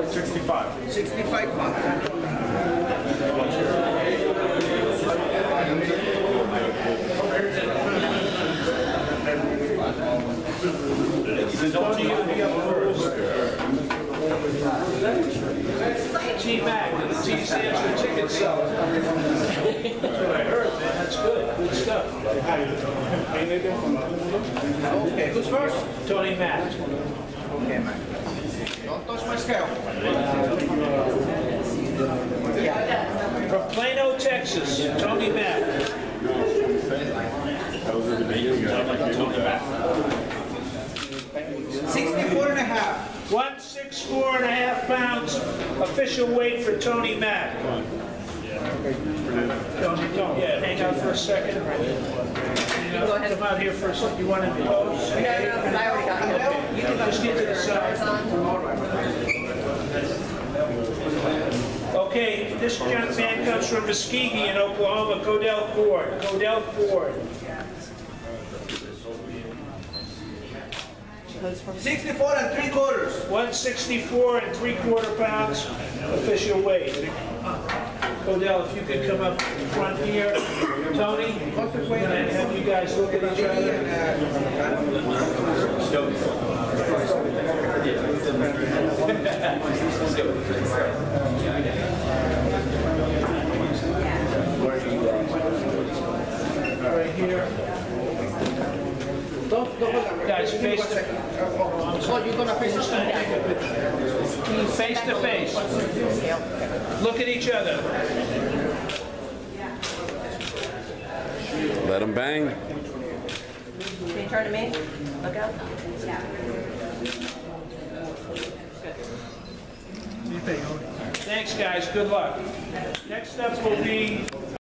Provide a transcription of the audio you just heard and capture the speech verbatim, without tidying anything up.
sixty-five. sixty-five pounds. Tony, you'll be up first. T-Mac, the T stands for ticket seller. That's what I heard, man. That's good. Good stuff. Okay, who's first? Tony Mack. Okay, man. Don't touch my scale. From Plano, Texas, Tony Mack. sixty-four and a half. one sixty-four and a half pounds, official weight for Tony Mack. Tony, Tony, yeah, hang out for a second. You know, Go ahead. come out here for a second. You want to pose? No, no, I already got it. Okay. You can just get to the side. Okay, this young man comes from Muskogee in Oklahoma, Codale Ford. Codale Ford. sixty-four and three quarters. one sixty-four and three quarter pounds, official weight. Codale, if you could come up front here. Tony, and have you guys look at each other. Right here. Don't, don't, Guys, face one to second. Oh, you're gonna face this face to face. Look at each other. Let them bang. Can you turn to me? Look out. Thanks, guys. Good luck. Next up will be